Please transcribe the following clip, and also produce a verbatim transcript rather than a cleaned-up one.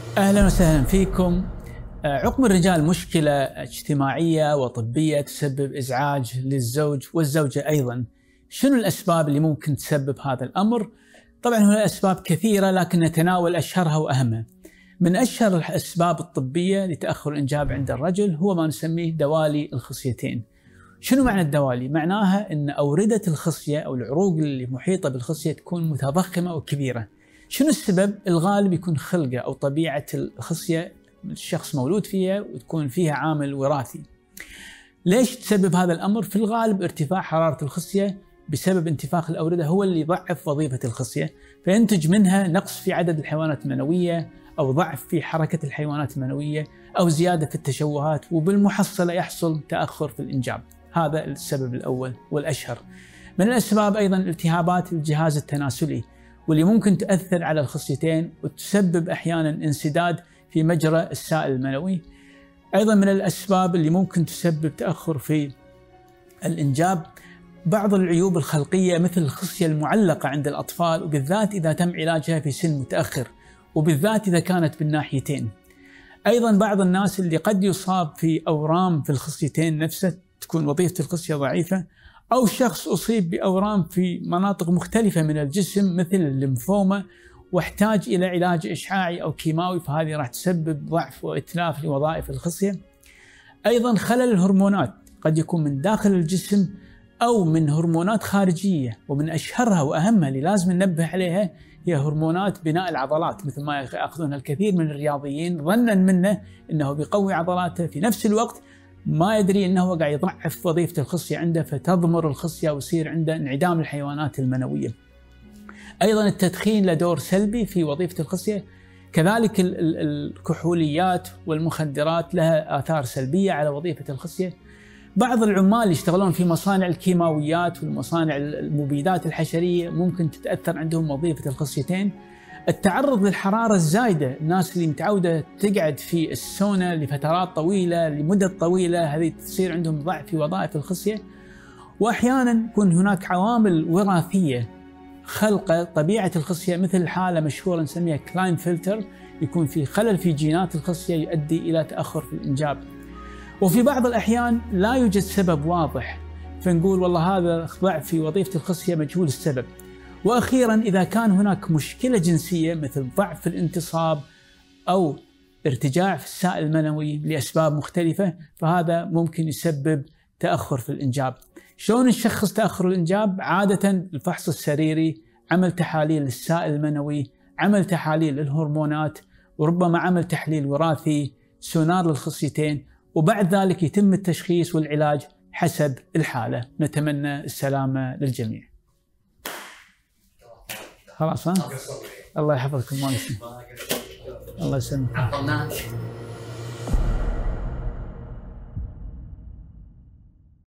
أهلا وسهلا فيكم. عقم الرجال مشكلة اجتماعية وطبية تسبب إزعاج للزوج والزوجة أيضا. شنو الأسباب اللي ممكن تسبب هذا الأمر؟ طبعا هناك أسباب كثيرة لكن نتناول أشهرها وأهمها. من أشهر الأسباب الطبية لتأخر الإنجاب عند الرجل هو ما نسميه دوالي الخصيتين. شنو معنى الدوالي؟ معناها أن أوردة الخصية أو العروق اللي محيطة بالخصية تكون متضخمة وكبيرة. شنو السبب؟ الغالب يكون خلقة أو طبيعة الخصية الشخص مولود فيها وتكون فيها عامل وراثي. ليش تسبب هذا الأمر؟ في الغالب ارتفاع حرارة الخصية بسبب انتفاخ الأوردة هو اللي يضعف وظيفة الخصية، فينتج منها نقص في عدد الحيوانات المنوية أو ضعف في حركة الحيوانات المنوية أو زيادة في التشوهات، وبالمحصلة يحصل تأخر في الإنجاب. هذا السبب الأول والأشهر. من الأسباب أيضا التهابات الجهاز التناسلي واللي ممكن تؤثر على الخصيتين وتسبب أحيانا انسداد في مجرى السائل المنوي. أيضا من الأسباب اللي ممكن تسبب تأخر في الإنجاب بعض العيوب الخلقية مثل الخصية المعلقة عند الأطفال، وبالذات إذا تم علاجها في سن متأخر، وبالذات إذا كانت بالناحيتين. أيضا بعض الناس اللي قد يصاب في أورام في الخصيتين نفسه تكون وظيفة الخصية ضعيفة، أو شخص أصيب بأورام في مناطق مختلفة من الجسم مثل الليمفوما واحتاج إلى علاج إشعاعي أو كيماوي، فهذه راح تسبب ضعف وإتلاف لوظائف الخصية. أيضا خلل الهرمونات قد يكون من داخل الجسم أو من هرمونات خارجية، ومن أشهرها وأهمها اللي لازم ننبه عليها هي هرمونات بناء العضلات، مثل ما يأخذونها الكثير من الرياضيين ظنا منه أنه بيقوي عضلاته، في نفس الوقت ما يدري أنه قاعد يضعف وظيفة الخصية عنده فتضمر الخصية ويصير عنده انعدام الحيوانات المنوية. أيضا التدخين له دور سلبي في وظيفة الخصية، كذلك الكحوليات والمخدرات لها آثار سلبية على وظيفة الخصية. بعض العمال اللي يشتغلون في مصانع الكيماويات والمصانع المبيدات الحشرية ممكن تتأثر عندهم وظيفة الخصيتين. التعرض للحرارة الزايدة، الناس اللي متعودة تقعد في السونا لفترات طويلة لمدة طويلة، هذه تصير عندهم ضعف في وظائف الخصية. وأحيانا يكون هناك عوامل وراثية خلق طبيعة الخصية، مثل حالة مشهورة نسميها كلاينفيلتر، يكون في خلل في جينات الخصية يؤدي إلى تأخر في الإنجاب. وفي بعض الأحيان لا يوجد سبب واضح، فنقول والله هذا ضعف في وظيفة الخصية مجهول السبب. وأخيرا إذا كان هناك مشكلة جنسية مثل ضعف في الانتصاب أو ارتجاع في السائل المنوي لأسباب مختلفة، فهذا ممكن يسبب تأخر في الإنجاب. شلون نشخص تأخر الإنجاب؟ عادة الفحص السريري، عمل تحاليل للسائل المنوي، عمل تحاليل للهرمونات، وربما عمل تحليل وراثي، سونار للخصيتين، وبعد ذلك يتم التشخيص والعلاج حسب الحالة. نتمنى السلامة للجميع. خلاص ها؟ الله يحفظكم. الله يسلمك.